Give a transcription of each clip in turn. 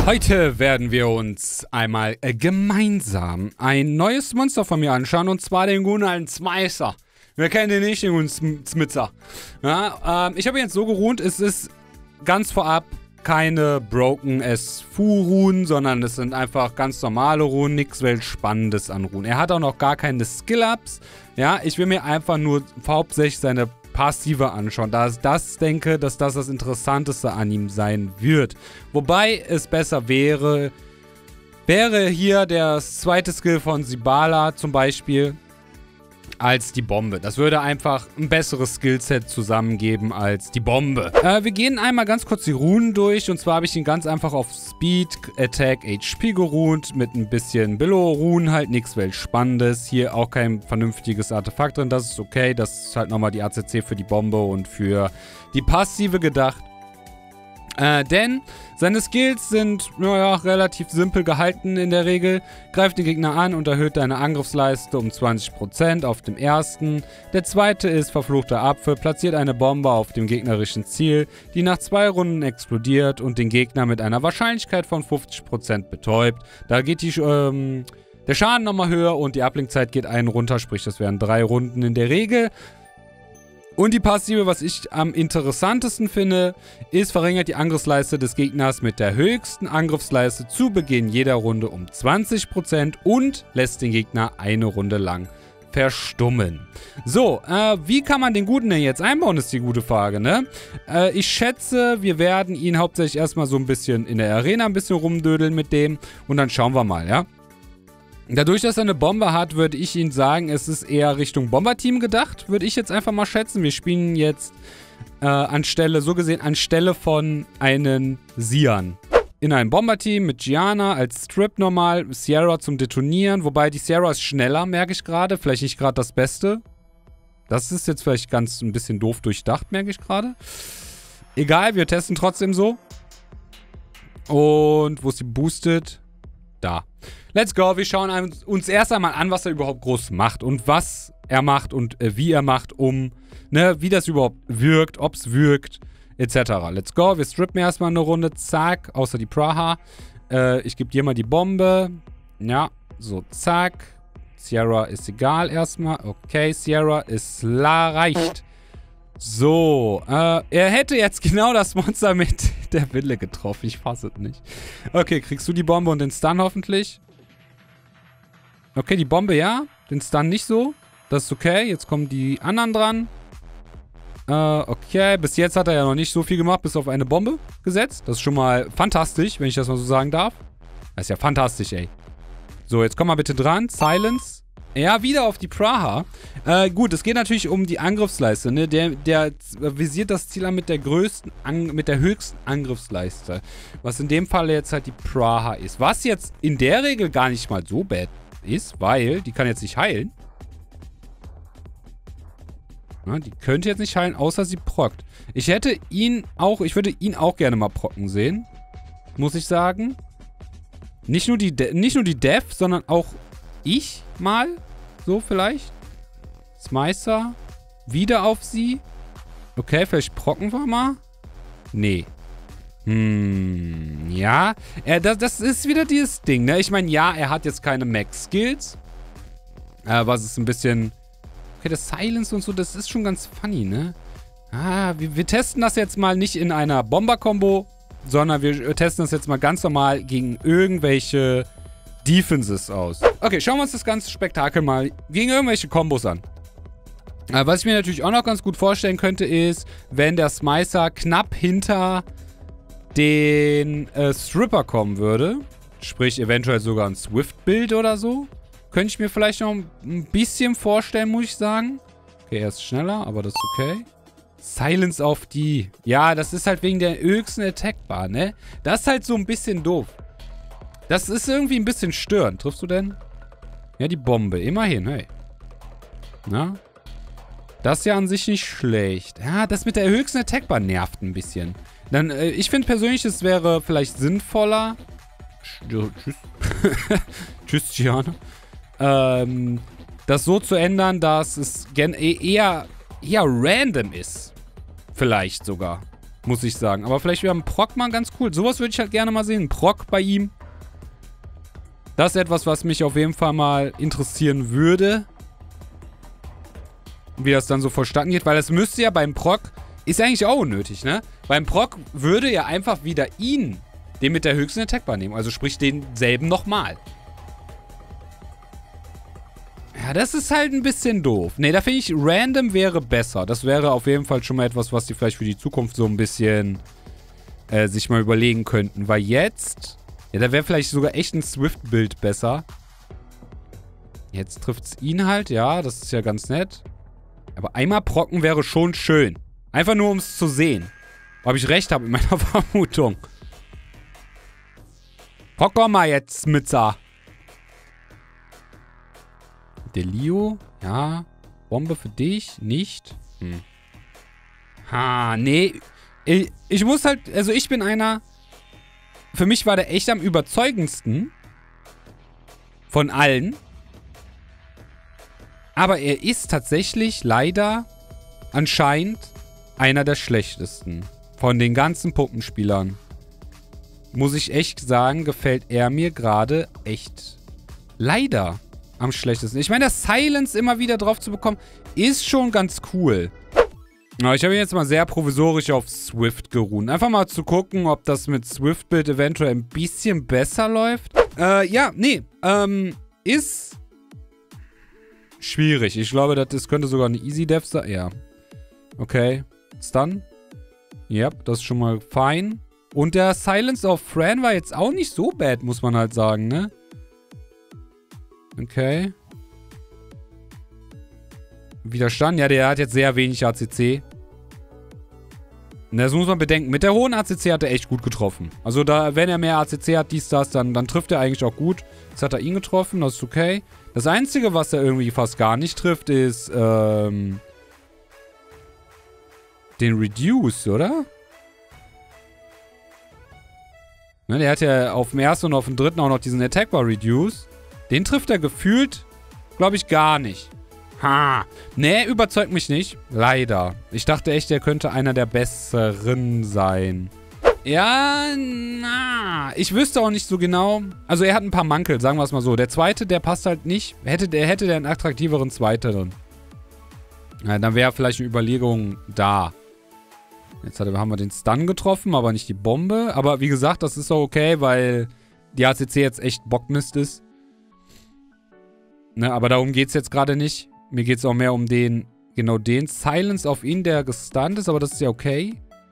Heute werden wir uns einmal gemeinsam ein neues Monster von mir anschauen, und zwar den guten alten Smicer. Wer kennt den nicht, den guten Smitzer? Ja, ich habe ihn jetzt so geruht, es ist ganz vorab keine Broken S-Fu-Runen, sondern es sind einfach ganz normale Runen, nichts Spannendes an Runen. Er hat auch noch gar keine Skill-Ups. Ja, ich will mir einfach nur hauptsächlich seine Passive anschauen, da ich denke, dass das Interessanteste an ihm sein wird. Wobei es besser wäre hier der zweite Skill von Sibala zum Beispiel als die Bombe. Das würde einfach ein besseres Skillset zusammengeben als die Bombe. Wir gehen einmal ganz kurz die Runen durch, und zwar habe ich ihn ganz einfach auf Speed, Attack, HP geruht, mit ein bisschen Billo-Runen, halt nichts Spannendes. Hier auch kein vernünftiges Artefakt drin, das ist okay. Das ist halt nochmal die ACC für die Bombe und für die Passive gedacht. Denn seine Skills sind, naja, relativ simpel gehalten in der Regel. Greift den Gegner an und erhöht deine Angriffsleiste um 20% auf dem ersten. Der zweite ist verfluchter Apfel, platziert eine Bombe auf dem gegnerischen Ziel, die nach 2 Runden explodiert und den Gegner mit einer Wahrscheinlichkeit von 50% betäubt. Da geht der Schaden nochmal höher und die Ablenkzeit geht einen runter, sprich das wären 3 Runden in der Regel. Und die Passive, was ich am interessantesten finde, ist, verringert die Angriffsleiste des Gegners mit der höchsten Angriffsleiste zu Beginn jeder Runde um 20% und lässt den Gegner eine Runde lang verstummen. So, wie kann man den Guten denn jetzt einbauen, ist die gute Frage, ne? Ich schätze, wir werden ihn hauptsächlich erstmal so ein bisschen in der Arena ein bisschen rumdödeln mit dem, und dann schauen wir mal, ja? Dadurch, dass er eine Bombe hat, würde ich Ihnen sagen, es ist eher Richtung Bomberteam gedacht, würde ich jetzt einfach mal schätzen. Wir spielen jetzt anstelle von einem Sian in einem Bomberteam mit Gianna als Strip normal, Sierra zum Detonieren, wobei die Sierra ist schneller, merke ich gerade, vielleicht nicht gerade das Beste. Das ist jetzt vielleicht ganz ein bisschen doof durchdacht, merke ich gerade. Egal, wir testen trotzdem so. Und wo ist die boosted? Da. Let's go, wir schauen uns erst einmal an, was er überhaupt groß macht und was er macht und wie er macht, wie das überhaupt wirkt, ob es wirkt, etc. Let's go, wir strippen erstmal eine Runde, zack, außer die Praha. Ich gebe dir mal die Bombe. Ja, so, zack. Sierra ist egal erstmal. Okay, Sierra ist reicht. So, er hätte jetzt genau das Monster mit der Wille getroffen. Ich fasse es nicht. Okay, kriegst du die Bombe und den Stun hoffentlich? Okay, die Bombe ja. Den Stun nicht so. Das ist okay. Jetzt kommen die anderen dran. Okay, bis jetzt hat er ja noch nicht so viel gemacht, bis auf eine Bombe gesetzt. Das ist schon mal fantastisch, wenn ich das mal so sagen darf. Das ist ja fantastisch, ey. So, jetzt komm mal bitte dran. Silence. Ja, wieder auf die Praha. Gut, es geht natürlich um die Angriffsleiste, ne? Der visiert das Ziel an mit der höchsten Angriffsleiste. Was in dem Fall jetzt halt die Praha ist. Was jetzt in der Regel gar nicht mal so bad ist, weil die kann jetzt nicht heilen. Na, die könnte jetzt nicht heilen, außer sie prockt. Ich würde ihn auch gerne mal procken sehen. Muss ich sagen. Nicht nur die Dev, sondern auch ich mal. So vielleicht. Smicer. Wieder auf sie. Okay, vielleicht procken wir mal. Nee. Ja. Das ist wieder dieses Ding, ne? Ich meine, ja, er hat jetzt keine Max-Skills. Was ist ein bisschen... Okay, das Silence und so, das ist schon ganz funny, ne? Wir testen das jetzt mal nicht in einer Bomber-Kombo, sondern wir testen das jetzt mal ganz normal gegen irgendwelche Defenses aus. Okay, schauen wir uns das ganze Spektakel mal gegen irgendwelche Kombos an. Was ich mir natürlich auch noch ganz gut vorstellen könnte, ist, wenn der Smicer knapp hinter den Stripper kommen würde, sprich eventuell sogar ein Swift-Bild oder so, könnte ich mir vielleicht noch ein bisschen vorstellen, muss ich sagen. Okay, er ist schneller, aber das ist okay. Silence auf die. Ja, das ist halt wegen der höchsten Attack-Bar, ne? Das ist halt so ein bisschen doof. Das ist irgendwie ein bisschen störend. Triffst du denn? Ja, die Bombe. Immerhin, hey. Na? Das ist ja an sich nicht schlecht. Ja, das mit der höchsten Attack-Bar nervt ein bisschen. Dann, ich finde persönlich, es wäre vielleicht sinnvoller. Tschüss. Tschüss, Gianna. Das so zu ändern, dass es eher random ist. Vielleicht sogar. Muss ich sagen. Aber vielleicht wäre ein Proc mal ganz cool. Sowas würde ich halt gerne mal sehen. Ein Proc bei ihm. Das ist etwas, was mich auf jeden Fall mal interessieren würde. Wie das dann so vonstatten geht. Weil es müsste ja beim Proc... Ist ja eigentlich auch unnötig, ne? Beim Proc würde ja einfach wieder ihn, den mit der höchsten Attackbar nehmen. Also sprich denselben nochmal. Ja, das ist halt ein bisschen doof. Ne, da finde ich, Random wäre besser. Das wäre auf jeden Fall schon mal etwas, was die vielleicht für die Zukunft so ein bisschen sich mal überlegen könnten. Weil jetzt... Ja, da wäre vielleicht sogar echt ein Swift-Bild besser. Jetzt trifft es ihn halt, ja, das ist ja ganz nett. Aber einmal procken wäre schon schön. Einfach nur, um es zu sehen. Ob ich recht habe in meiner Vermutung. Procker mal jetzt, Smitzer. Delio, ja. Bombe für dich, nicht. Nee. Ich muss halt, also ich bin einer... Für mich war der echt am überzeugendsten. Von allen. Aber er ist tatsächlich leider anscheinend einer der schlechtesten. Von den ganzen Puppenspielern. Muss ich echt sagen, gefällt er mir gerade echt leider am schlechtesten. Ich meine, das Silence immer wieder drauf zu bekommen, ist schon ganz cool. Ja, ich habe jetzt mal sehr provisorisch auf Swift geruht. Einfach mal zu gucken, ob das mit Swift-Bild eventuell ein bisschen besser läuft. Ja, nee. Ist schwierig. Ich glaube, das könnte sogar eine Easy-Dev sein. Ja. Okay. Stun. Ja, das ist schon mal fein. Und der Silence of Fran war jetzt auch nicht so bad, muss man halt sagen, ne? Okay. Widerstand. Ja, der hat jetzt sehr wenig ACC. Und das muss man bedenken. Mit der hohen ACC hat er echt gut getroffen. Also, da, wenn er mehr ACC hat, das, dann trifft er eigentlich auch gut. Jetzt hat er ihn getroffen, das ist okay. Das Einzige, was er irgendwie fast gar nicht trifft, ist, den Reduce, oder? Ne, der hat ja auf dem ersten und auf dem dritten auch noch diesen Attack-Bar Reduce. Den trifft er gefühlt, glaube ich, gar nicht. Nee, überzeugt mich nicht. Leider. Ich dachte echt, er könnte einer der Besseren sein. Ja, ich wüsste auch nicht so genau. Also er hat ein paar Mankel, sagen wir es mal so. Der zweite, der passt halt nicht. Hätte der einen attraktiveren zweiteren. Ja, dann wäre vielleicht eine Überlegung da. Jetzt haben wir den Stun getroffen, aber nicht die Bombe. Aber wie gesagt, das ist auch okay, weil die ACC jetzt echt Bockmist ist. Ne, aber darum geht es jetzt gerade nicht. Mir geht es auch mehr um den, genau den Silence auf ihn, der gestunt ist, aber das ist ja okay.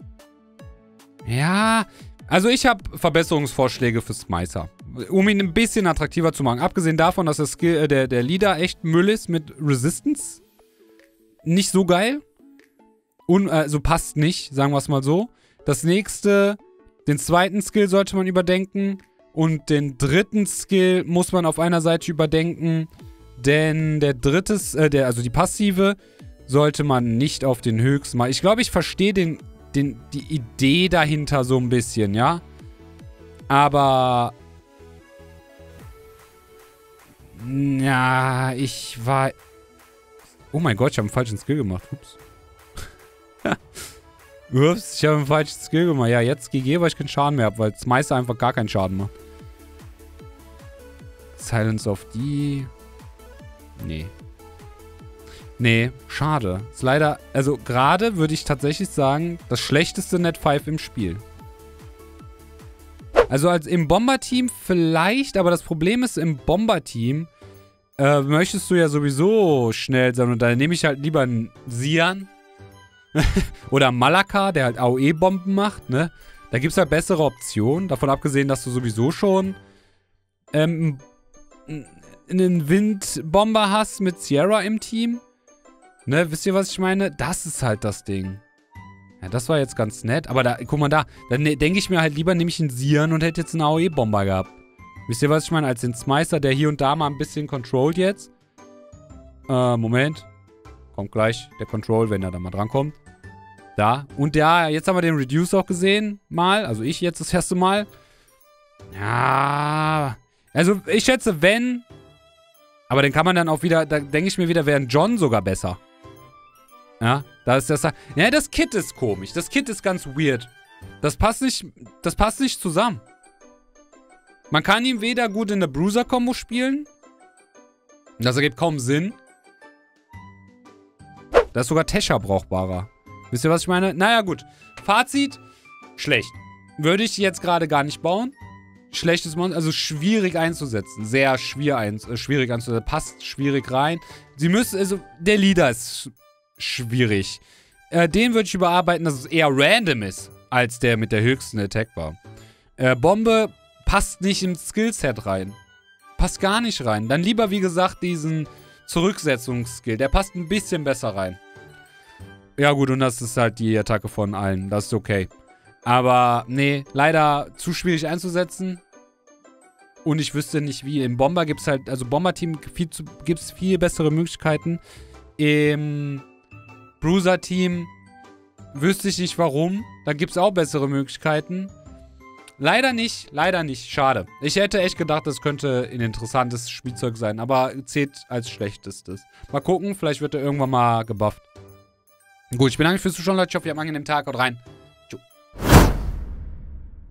Ja, also ich habe Verbesserungsvorschläge für Smicer. Um ihn ein bisschen attraktiver zu machen. Abgesehen davon, dass der Leader echt Müll ist mit Resistance. Nicht so geil. Also passt nicht, sagen wir es mal so. Das nächste, den zweiten Skill sollte man überdenken. Und den dritten Skill muss man auf einer Seite überdenken. Denn der dritte, also die Passive, sollte man nicht auf den höchsten machen. Ich glaube, ich verstehe die Idee dahinter so ein bisschen, ja. Aber... Ja, ich war... Oh mein Gott, ich habe einen falschen Skill gemacht. Ups. Ups, ich habe einen falschen Skill gemacht. Ja, jetzt GG, weil ich keinen Schaden mehr habe, weil das meiste einfach gar keinen Schaden macht. Silence of die... Nee. Nee, schade. Ist leider, also gerade würde ich tatsächlich sagen, das schlechteste Net 5 im Spiel. Also als im Bomber-Team vielleicht, aber das Problem ist, im Bomber-Team möchtest du ja sowieso schnell sein und da nehme ich halt lieber einen Sian oder Malaka, der halt AOE-Bomben macht, ne? Da gibt es halt bessere Optionen, davon abgesehen, dass du sowieso schon einen Windbomber hast mit Sierra im Team. Ne, wisst ihr, was ich meine? Das ist halt das Ding. Ja, das war jetzt ganz nett. Aber da, guck mal da. Dann denke ich mir halt lieber, nehme ich einen Sian und hätte jetzt einen AOE-Bomber gehabt. Wisst ihr, was ich meine? Als den Smicer, der hier und da mal ein bisschen controlled jetzt. Moment. Kommt gleich der Control, wenn er da mal drankommt. Da. Und ja, jetzt haben wir den Reduce auch gesehen. Mal. Also ich jetzt das erste Mal. Ja. Also ich schätze, wenn... Aber den kann man dann auch wieder, da denke ich mir wieder, wäre ein John sogar besser. Ja, Da ist das... Ja, das Kit ist komisch. Das Kit ist ganz weird. Das passt nicht zusammen. Man kann ihn weder gut in der Bruiser-Kombo spielen. Das ergibt kaum Sinn. Da ist sogar Tesha brauchbarer. Wisst ihr, was ich meine? Naja, gut. Fazit. Schlecht. Würde ich jetzt gerade gar nicht bauen. Schlechtes Monster, also schwierig einzusetzen. Sehr schwierig einzusetzen. Passt schwierig rein. Sie müssen, also, der Leader ist schwierig. Den würde ich überarbeiten, dass es eher random ist, als der mit der höchsten Attack-Bar. Bombe passt nicht ins Skillset rein. Passt gar nicht rein. Dann lieber, wie gesagt, diesen Zurücksetzungsskill. Der passt ein bisschen besser rein. Ja gut, und das ist halt die Attacke von allen. Das ist okay. Aber, nee, leider zu schwierig einzusetzen. Und ich wüsste nicht wie. Im Bomber gibt es halt, also Bomber-Team gibt es viel bessere Möglichkeiten. Im Bruiser-Team wüsste ich nicht warum. Da gibt es auch bessere Möglichkeiten. Leider nicht, schade. Ich hätte echt gedacht, das könnte ein interessantes Spielzeug sein, aber zählt als schlechtestes. Mal gucken, vielleicht wird er irgendwann mal gebufft. Gut, ich bedanke mich fürs Zuschauen, Leute. Ich hoffe, ihr habt einen angenehmen Tag. Haut rein.